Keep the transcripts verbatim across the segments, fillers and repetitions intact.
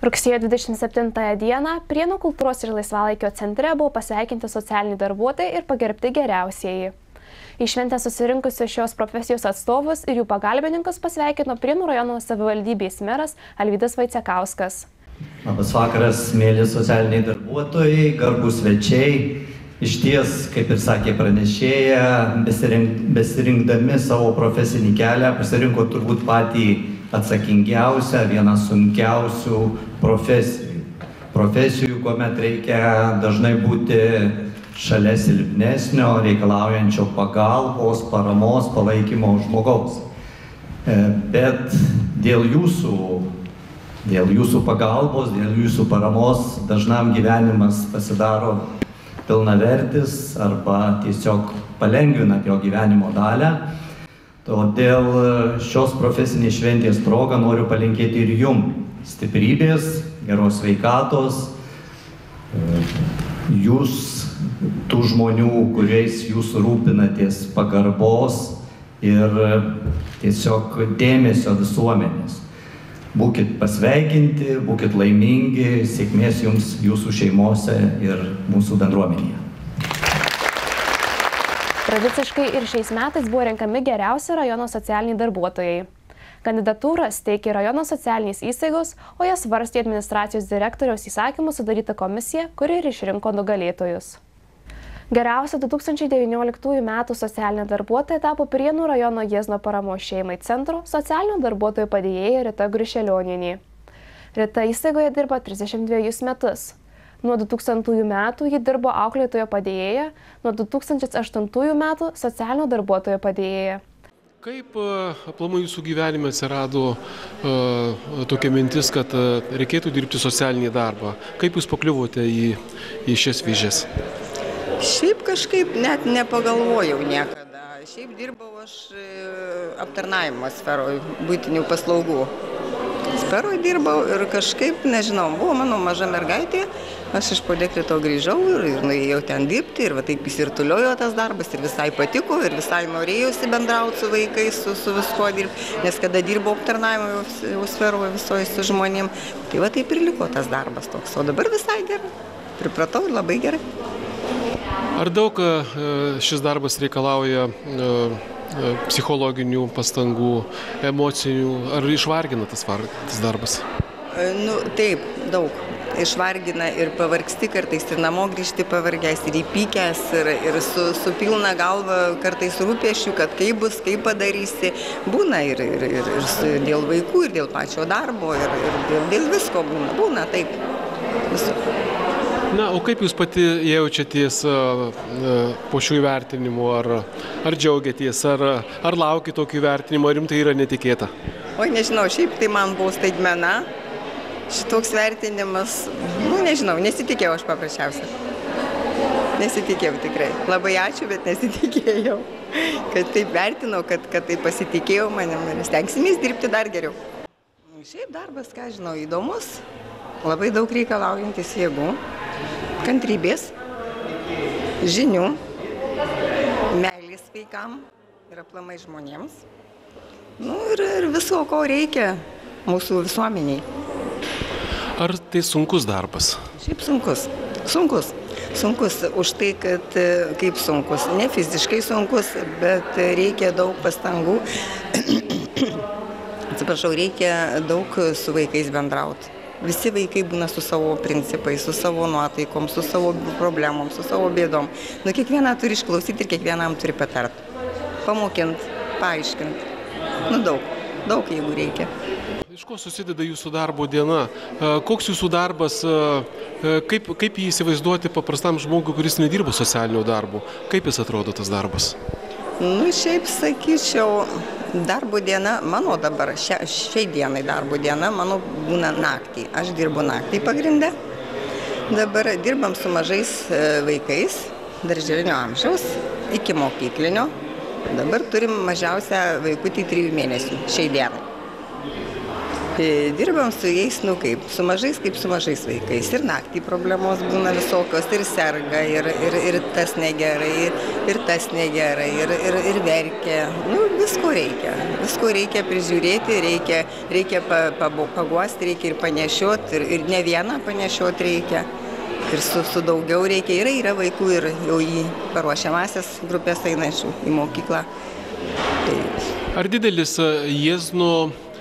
Rugsėjo dvidešimt septintąją dieną Prienų kultūros ir laisvalaikio centre buvo pasveikinti socialiniai darbuotojai ir pagerbti geriausieji. Į šventę susirinkusius šios profesijos atstovus ir jų pagalbininkus pasveikino Prienų rajono savivaldybės meras Alvydas Vaicekauskas. Labas vakaras, mėly socialiniai darbuotojai, garbūs svečiai. Iš ties, kaip ir sakė pranešėja, besirink, besirinkdami savo profesinį kelią, pasirinko turbūt patį atsakingiausią, vieną sunkiausių profesijų. Profesijų, kuomet reikia dažnai būti šalia silpnesnio, reikalaujančio pagalbos, paramos, palaikymo žmogaus. Bet dėl jūsų, dėl jūsų pagalbos, dėl jūsų paramos dažnam gyvenimas pasidaro pilnavertis arba tiesiog palengvina jo gyvenimo dalę. Todėl šios profesinės šventės proga noriu palinkėti ir jum stiprybės, geros sveikatos, jūs, tų žmonių, kuriais jūs rūpinatės, pagarbos ir tiesiog dėmesio visuomenės. Būkit pasveikinti, būkit laimingi, sėkmės jums jūsų šeimose ir mūsų bendruomenėje. Tradiciškai ir šiais metais buvo renkami geriausi rajono socialiniai darbuotojai. Kandidatūras teikė rajono socialinės įstaigos, o jas svarstė administracijos direktoriaus įsakymu sudaryta komisija, kuri ir išrinko nugalėtojus. Geriausia du tūkstančiai devynioliktųjų metų socialinė darbuotoja tapo Prienų rajono Jiezno paramos šeimai centro socialinio darbuotojo padėjėja Rita Grišelionienė. Rita įstaigoje dirbo trisdešimt dvejus metus. Nuo du tūkstantųjų metų ji dirbo auklėtojo padėjėja, nuo du tūkstančiai aštuntųjų metų socialinio darbuotojo padėjėja. Kaip aplamai jūsų gyvenime atsirado uh, tokia mintis, kad uh, reikėtų dirbti socialinį darbą? Kaip jūs pakliuvote į, į šias vėžes? Šiaip kažkaip net nepagalvojau niekada. Šiaip dirbau aš aptarnavimo sferoje, buitinių paslaugų sferoje dirbau ir kažkaip, nežinau, buvo mano maža mergaitė, aš iš po dekrito grįžau ir, ir nuėjau ten dirbti ir va taip įsirtuliojo tas darbas ir visai patiko ir visai norėjusi bendrauti su vaikais, su, su visko dirbti, nes kada dirbau aptarnavimo sferoje visoje su žmonėm, tai va taip ir liko tas darbas toks, o dabar visai gerai, pripratau ir labai gerai. Ar daug šis darbas reikalauja psichologinių pastangų, emocinių, ar išvargina tas, tas darbas? Nu, taip, daug. Išvargina ir pavargsti kartais ir namo grįžti pavargęs ir įpykęs ir, ir su, su pilna galva kartais rūpesčių, kad kaip bus, kaip padarysi. Būna ir, ir, ir, ir su, dėl vaikų, ir dėl pačio darbo, ir, ir dėl, dėl visko būna. Būna, taip. Visu. Na, o kaip jūs pati jaučiatės po šių įvertinimų, ar, ar džiaugiatės, ar, ar laukite tokio įvertinimo, ar jums tai yra netikėta? Oi, nežinau, šiaip tai man buvo staigmena, šitoks vertinimas, nu nežinau, nesitikėjau aš paprasčiausiai. Nesitikėjau tikrai. Labai ačiū, bet nesitikėjau, kad taip vertinau, kad, kad taip pasitikėjau manim ir stengsimės dirbti dar geriau. Šiaip darbas, ką žinau, įdomus, labai daug reikalaujantis jėgų. Kantrybės, žinių, meilės vaikam ir aplamai žmonėms. Nu, ir, ir viso, ko reikia mūsų visuomeniai. Ar tai sunkus darbas? Šiaip sunkus. Sunkus. Sunkus už tai, kad kaip sunkus. Ne fiziškai sunkus, bet reikia daug pastangų. Atsiprašau, reikia daug su vaikais bendrauti. Visi vaikai būna su savo principais, su savo nuotaikom, su savo problemom, su savo bėdom. Nu, kiekvieną turi išklausyti ir kiekvienam turi patart. Pamokint, paaiškint. Nu, daug. Daug, jeigu reikia. Iš ko susideda jūsų darbo diena? Koks jūsų darbas, kaip, kaip jį įsivaizduoti paprastam žmogui, kuris nedirba socialinio darbo? Kaip jis atrodo tas darbas? Nu, šiaip sakyčiau, darbo diena, mano dabar, šia, šiai dienai darbo diena, mano būna naktį. Aš dirbu naktį pagrindę. Dabar dirbam su mažais vaikais, darželinio amžiaus, iki mokyklinio. Dabar turim mažiausią vaikutį trijų mėnesių šiai dienai. Dirbam su jais, nu kaip, su mažais kaip su mažais vaikais. Ir naktį problemos būna visokios, ir serga, ir, ir, ir tas negerai, ir, ir tas negerai, ir, ir, ir verkia. Nu, visko reikia. Visko reikia prižiūrėti, reikia, reikia pa, pa, paguosti, reikia ir panešioti, ir, ir ne vieną panešioti reikia. Ir su, su daugiau reikia. Yra, yra vaikų ir jau į paruošiamasias grupės einančių į mokyklą. Tai... Ar didelis Jiezno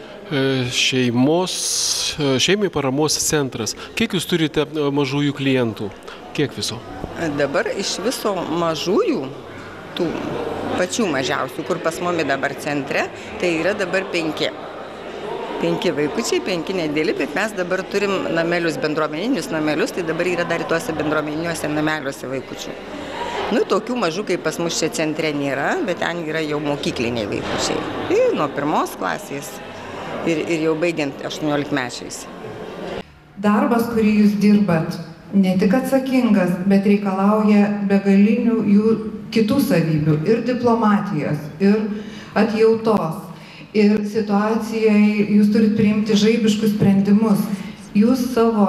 šeimos, šeimai paramos centras? Kiek jūs turite mažųjų klientų? Kiek viso? Dabar iš viso mažųjų, tų pačių mažiausių, kur pas mumis dabar centre, tai yra dabar penki. Penki vaikučiai, penki nedėli, bet mes dabar turim namelius, bendruomeninius namelius, tai dabar yra dar tuose bendruomeniniuose nameliuose vaikučių. Nu, tokių mažų, kaip pas mus čia centre nėra, bet ten yra jau mokykliniai vaikučiai. Ir nuo pirmos klasės. Ir, ir jau baigiant aštuoniolikmečiais. Darbas, kurį jūs dirbat, ne tik atsakingas, bet reikalauja begalinių jų kitų savybių ir diplomatijos, ir atjautos. Ir situacijoje jūs turit priimti žaibiškus sprendimus. Jūs savo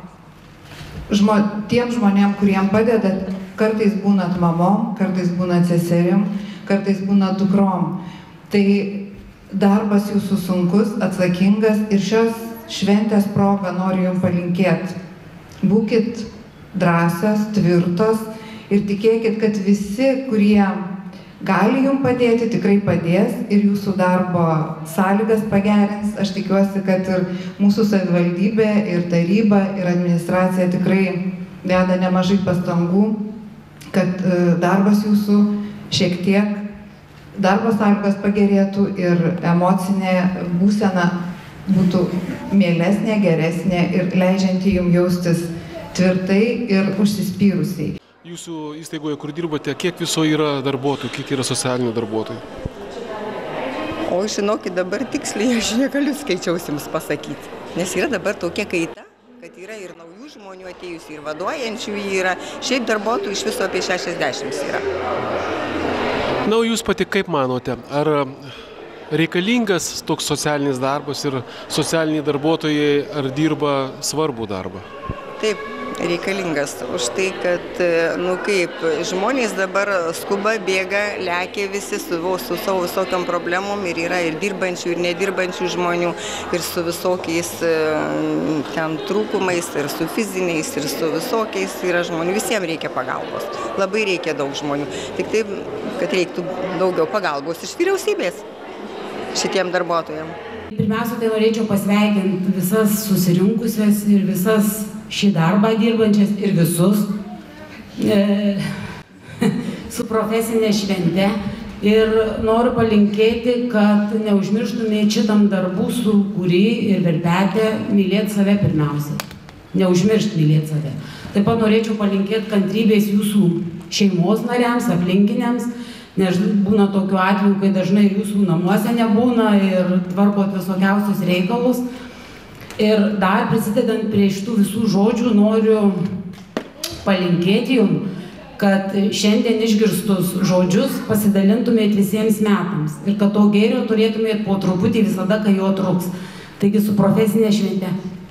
žmo, tiem žmonėm, kuriem padedat, kartais būnat mamom, kartais būnat seserim, kartais būnat dukrom. Tai darbas jūsų sunkus, atsakingas ir šios šventės progą noriu jums palinkėti. Būkit drąsios, tvirtos ir tikėkit, kad visi, kurie gali jums padėti, tikrai padės ir jūsų darbo sąlygas pagerins. Aš tikiuosi, kad ir mūsų savivaldybė, ir taryba, ir administracija tikrai deda nemažai pastangų, kad darbas jūsų šiek tiek darbo sąlygos pagerėtų ir emocinė būsena būtų mielesnė, geresnė ir leidžianti jums jaustis tvirtai ir užsispyrusiai. Jūsų įstaigoje, kur dirbate, kiek viso yra darbuotojų, kiek yra socialinių darbuotojų? O žinokit, dabar tiksliai aš negaliu skaičiaus jums pasakyti, nes yra dabar tokia kaita, kad yra ir naujų žmonių atėjusių, ir vaduojančių yra, šiaip darbuotojų iš viso apie šešiasdešimt yra. Na, o jūs pati kaip manote, ar reikalingas toks socialinis darbas ir socialiniai darbuotojai ar dirba svarbų darbą? Taip, reikalingas už tai, kad, nu kaip, žmonės dabar skuba, bėga, lekia visi su, su savo visokiam problemom ir yra ir dirbančių, ir nedirbančių žmonių, ir su visokiais ten trūkumais, ir su fiziniais, ir su visokiais yra žmonių. Visiems reikia pagalbos. Labai reikia daug žmonių. Tik taip, kad reiktų daugiau pagalbos iš vyriausybės šitiem darbuotojam. Pirmiausia, tai norėčiau pasveikinti visas susirinkusias ir visas šį darbą dirbančias ir visus e, su profesinė švente. Ir noriu palinkėti, kad neužmirštumėte šitam darbų sukūrį ir verpetę mylėti save pirmiausia. Neužmiršti mylėti save. Taip pat norėčiau palinkėti kantrybės jūsų šeimos nariams, aplinkiniams, nes būna tokių atvejų, kai dažnai jūsų namuose nebūna ir tvarkot visokiausius reikalus. Ir dar prisidedant prie šitų visų žodžių noriu palinkėti jums, kad šiandien išgirstus žodžius pasidalintumėt visiems metams ir kad to gėrio turėtumėt po truputį visada, kai jo truks. Taigi su profesinė švente.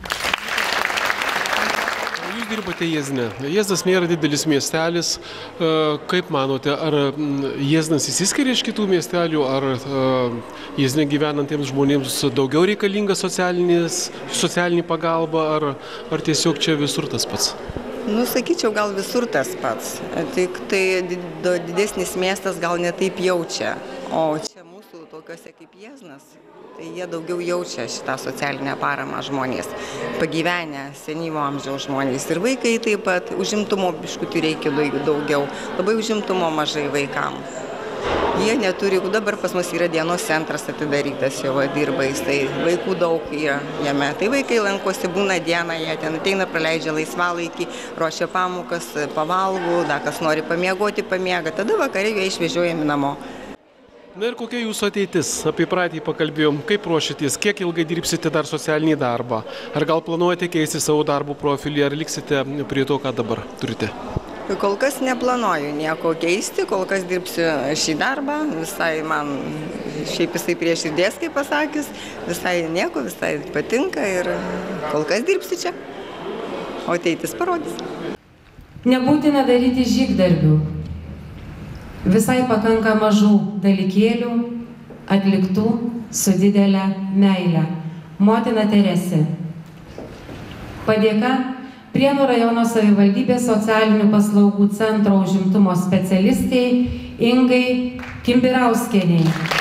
Jūs dirbate Jiezne. Jieznas nėra didelis miestelis. Kaip manote, ar Jieznas įsiskiria iš kitų miestelių, ar Jiezne gyvenantiems žmonėms daugiau reikalinga socialinė pagalba, ar, ar tiesiog čia visur tas pats? Nu, sakyčiau, gal visur tas pats. Tik tai didesnis miestas gal netaip jaučia. O čia mūsų tokiuose kaip Jieznas, tai jie daugiau jaučia šitą socialinę paramą žmonės. Pagyvenę, senyvo amžiaus žmonės. Ir vaikai taip pat, užimtumo biškutį reikia daugiau. Labai užimtumo mažai vaikam. Jie neturi, dabar pas mus yra dienos centras atidarytas, jau dirba jis, tai vaikų daug yra jame. Tai vaikai lankosi, būna dieną, jie ten ateina, praleidžia laisvalaikį, ruošia pamokas, pavalgų, da kas nori pamiegoti, pamiega, tada vakarė jie išvežiojami namo. Na ir kokia jūsų ateitis? Apie praeitį pakalbėjom, kaip ruošitės, kiek ilgai dirbsite dar socialinį darbą? Ar gal planuojate keisti savo darbo profilį, ar liksite prie to, ką dabar turite? Kol kas neplanuoju nieko keisti, kol kas dirbsiu šį darbą, visai man šiaip jisai prie širdies, kaip pasakys, visai nieko, visai patinka ir kol kas dirbsiu čia, o ateitis parodys. Nebūtina daryti žygdarbių, visai pakanka mažų dalykėlių, atliktų su didelė meile. Motina Teresė. Padėka Prienų rajono savivaldybės socialinių paslaugų centro užimtumo specialistei Ingai Kimbirauskienei.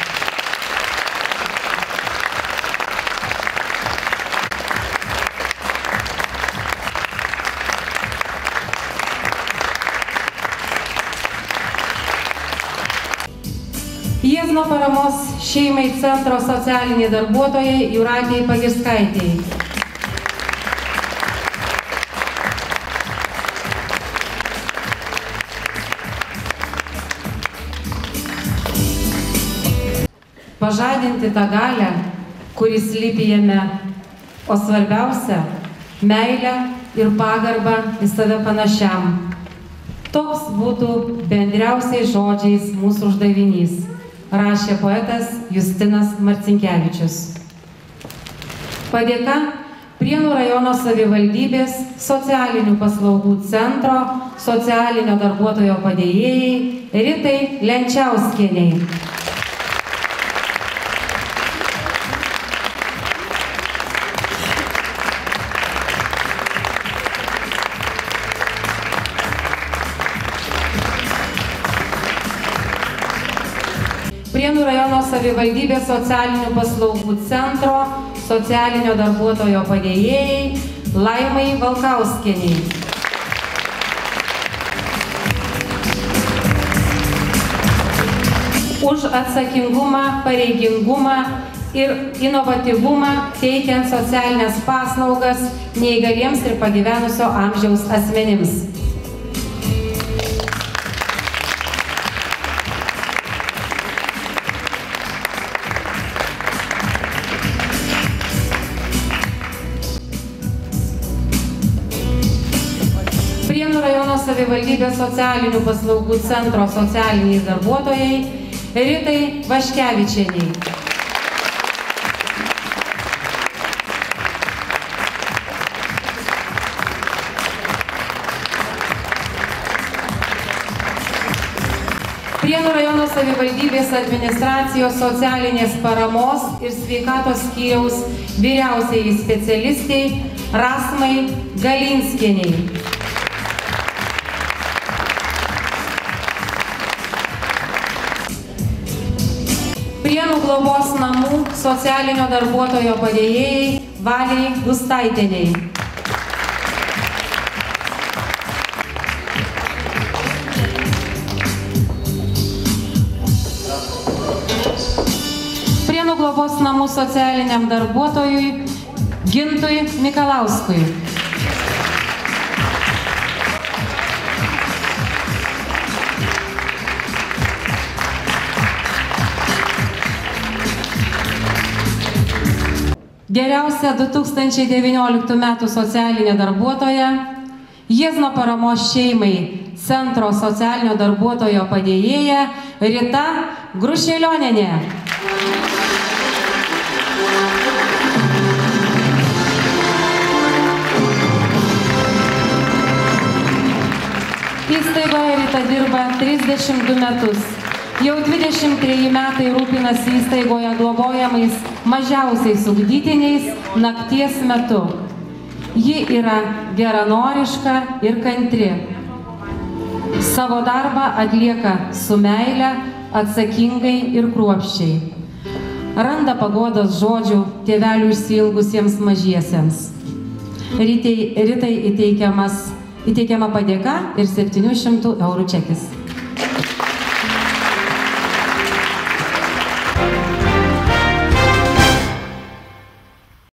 Jiezno paramos šeimai centro socialiniai darbuotojai Jūratei Pagirskaitei. Pažadinti tą galią, kuris slypi jame, o svarbiausia – meilę ir pagarbą į save panašiam. Toks būtų bendriausiais žodžiais mūsų uždavinys, rašė poetas Justinas Marcinkevičius. Padėka Prienų rajono savivaldybės socialinių paslaugų centro socialinio darbuotojo padėjėjai Ritai Lenčiauskienei. Prienų rajono savivaldybės socialinių paslaugų centro socialinio darbuotojo padėjėjai Laimai Valkauskienei. Už atsakingumą, pareigingumą ir inovatyvumą teikiant socialinės paslaugas neįgaliems ir pagyvenusio amžiaus asmenims. Prienų rajono savivaldybės socialinių paslaugų centro socialiniai darbuotojai Ritai Vaškevičienei. Prienų rajono savivaldybės administracijos socialinės paramos ir sveikatos skyriaus vyriausiai specialistei Rasmai Galinskienei. Prienų globos namų socialinio darbuotojo padėjėjai Valiai Gustaitienei. Prienų globos namų socialiniam darbuotojui Gintui Mikalauskui. Geriausia du tūkstančiai devynioliktų metų socialinė darbuotoja, Jiezno paramos šeimai centro socialinio darbuotojo padėjėja Rita Grušelionienė. Įstaigoje Rita dirba trisdešimt du metus. Jau dvidešimt treji metai rūpinasi įstaigoje globojamais mažiausiais ugdytiniais nakties metu. Ji yra geranoriška ir kantri. Savo darbą atlieka su meile, atsakingai ir kruopščiai. Randa paguodos žodžių tėvelių išsiilgusiems mažiesiems. Ritai, Ritai įteikiamas, įteikiama padėka ir septynių šimtų eurų čekis.